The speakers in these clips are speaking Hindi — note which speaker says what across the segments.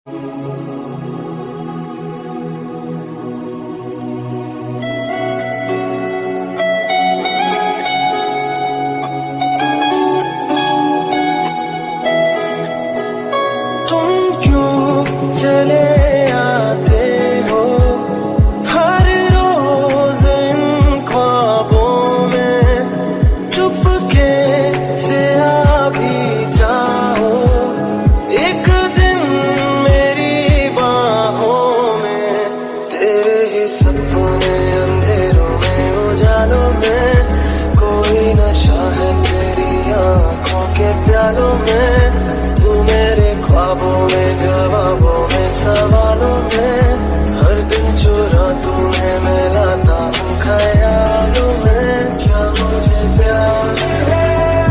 Speaker 1: चले आते हो हर रोज इन ख्वाबों में, चुपके से आ भी जाओ एक दिन मेरी बाहों में। तेरे ही सपने अंधेरों में उजालों में, कोई नशा है तेरी आंखों के प्यालों में। तू मेरे ख्वाबों में, जवाबों में, सवालों में, हर दिन चुरा तुम्हें मैं लाता हूँ ख्यालों में। क्या मुझे प्यार है,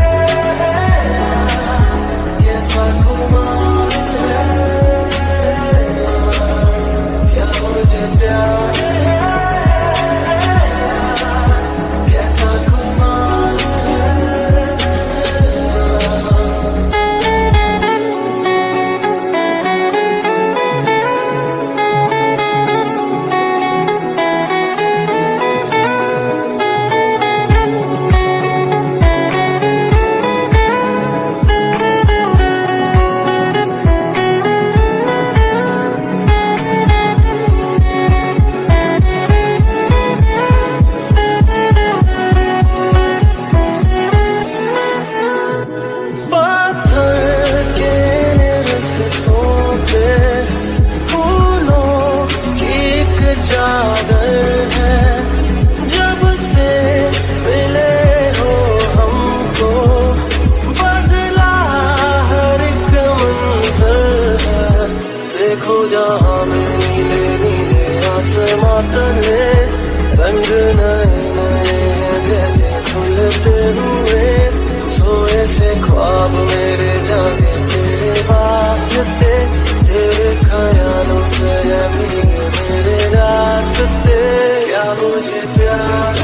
Speaker 1: कैसा खुमार है, क्या मुझे प्यार है, कैसा खुमार है। चादर है जब से मिले हो हमको, बदला हर एक मंजर है। देखो जहाँ में नीले नीले आसमां तले, रंग नए नए हैं जैसे खुलते हुए। सोए से ख्वाब मेरे जागे तेरे वास्ते, तेरे ख्यालों से मेरे रास्ते। क्या मुझे प्यार